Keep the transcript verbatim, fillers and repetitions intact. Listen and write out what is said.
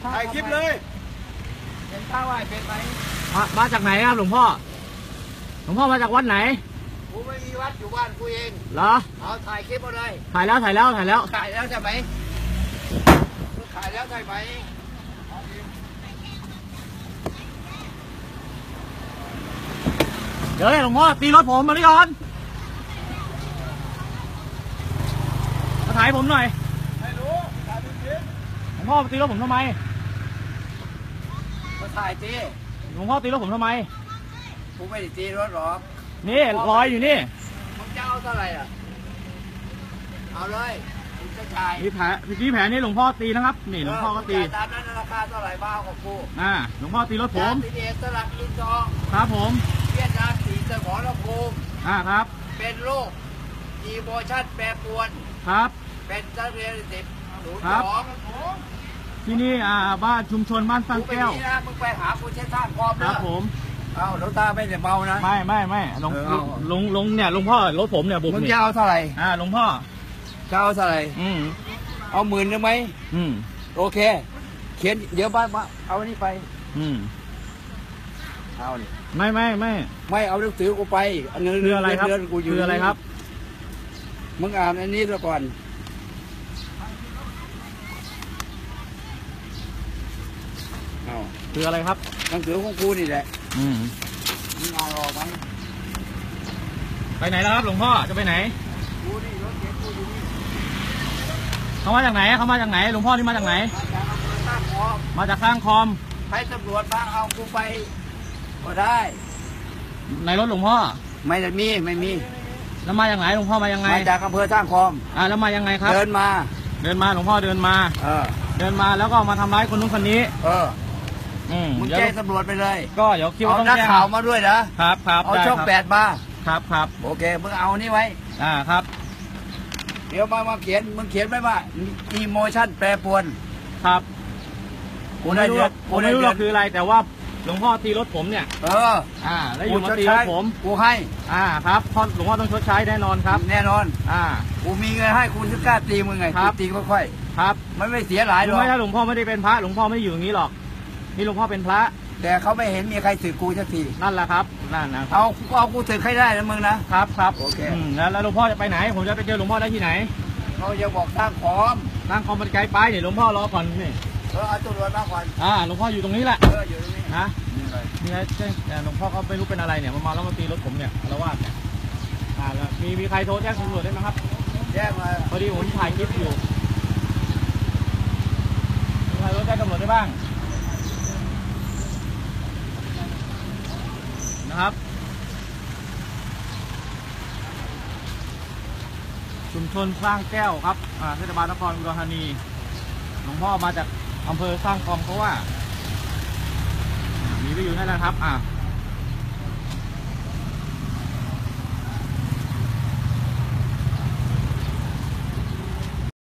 ถ่ายคลิปเลยเป็นข้าวไหวเป็นไหมมามาจากไหนครับหลวงพ่อหลวงพ่อมาจากวัดไหนกูไม่มีวัดอยู่บ้านกูเองเหรอเอาถ่ายคลิปมาเลยถ่ายแล้วถ่ายแล้วถ่ายแล้วถ่ายแล้วใช่ไหมถ่ายแล้วใช่ไหมเดี๋ยวหลวงพ่อตีรถผมมาดิก่อนมาถ่ายผมหน่อยไม่รู้ถ่ายดูสิหลวงพ่อตีรถผมทำไมมาถ่ายตีหลวงพ่อตีรถผมทำไมกูไม่ได้ตีรถหรอกนี่รอยอยู่นี่มึงจะเอาเท่าไหร่อ่ะเอาเลยมึงจะจ่ายมีแผลมีแผลนี่หลวงพ่อตีนะครับนี่หลวงพ่อก็ตีตามนั้นราคาเท่าไหร่บ้าของกูอ่าหลวงพ่อตีรถผมตีเอสลักอินทองครับผมเวียดนามสีสมรภูมิอ่าครับเป็นโรคอีโมชั่นแปรปรวนครับเป็นนักเรียนสิบศูนย์สองที่นี่อ่าบ้านชุมชนบ้านฟังแก้วมึงไปหาคุณเชษฐาพร้อมครับผมเอาหลวงตาไม่ได้เมานะไม่ไม่ไม่หลวงหลวงหลวงเนี่ยหลวงพ่อรถผมเนี่ยบุกมึงจะเอาเท่าไหร่อ่าหลวงพ่อจะเอาเท่าไหร่อืมเอาหมื่นได้ไหมอืมโอเคเขียนเดี๋ยวบ้านมาเอาอันนี้ไปอืมเอาดิไม่ไม่ไม่ไม่เอาหนังสือกูไปอันนี้คืออะไรครับคืออะไรครับมึงอ่านอันนี้ซะก่อนเอาคืออะไรครับหนังสือของกูนี่แหละอืมมึงเอาออกไหมไปไหนแล้วครับหลวงพ่อจะไปไหนกูนี่รถเก๋งกูอยู่นี่เขามาจากไหนเขามาจากไหนหลวงพ่อนี่มาจากไหนมาจากข้างคอมให้ตำรวจมาเอากูไปก็ได้ในรถหลวงพ่อไม่ได้มีไม่มีแล้วมาจากไหนหลวงพ่อมายังไงมาจากอำเภอท่าคอมอ่าแล้วมายังไงครับเดินมาเดินมาหลวงพ่อเดินมาเออเดินมาแล้วก็มาทำร้ายคนนู้นคนนี้เอออืมมึงแจ้งตำรวจไปเลยก็เดี๋ยวคิดว่าต้องแจ้งนักข่าวมาด้วยนะครับครับเอาช่องแปดมาครับครับโอเคมึงเอานี่ไว้อ่าครับเดี๋ยวมามาเขียนมึงเขียนไว้ว่าอีโมชั่นแปรปรวนครับกูไม่รู้กูไม่รู้หรอกคืออะไรแต่ว่าหลวงพ่อตีรถผมเนี่ยเอออ่าแล้วอยู่มาตีรถผมกูให้อ่าครับพ่อหลวงพ่อต้องชดใช้แน่นอนครับแน่นอนอ่ากูมีเงินให้คุณจะกล้าตีมึงไงครับตีค่อยๆครับมันไม่เสียหลายหรอกไม่ใช่หลวงพ่อไม่ได้เป็นพระหลวงพ่อไม่ได้อยู่อย่างนี้หรอกนี่หลวงพ่อเป็นพระแต่เขาไม่เห็นมีใครถือกูสักทีนั่นแหละครับนั่นนะเอาเอากูถือใครได้นะมึงนะครับครับโอเคแล้วแล้วหลวงพ่อจะไปไหนผมจะไปเจอหลวงพ่อได้ที่ไหนเขาจะบอกตั้งคอมตั้งคอมมันไกลไปเดี๋ยวหลวงพ่อรอก่อนนี่เออเอาตำรวจมาก่อนอ่าหลวงพ่ออยู่ตรงนี้แหละเอออยู่ตรงนี้นะนี่ไงหลวงพ่อเขาไม่รู้เป็นอะไรเนี่ยมาแล้วมาตีรถผมเนี่ยละวาดเนี่ยอ่าแล้วมีมีใครโทรแจ้งตำรวจได้ไหมครับแจ้งมาพอดีผมถ่ายคลิปอยู่มีใครโทรแจ้งตำรวจได้บ้างนะครับชุมชนสร้างแก้วครับอ่าเทศบาลนครอุดรธานีหลวงพ่อมาจากอำเภอสร้างคอมเพราะว่ามีไปอยู่นั่นแหละครับอ่า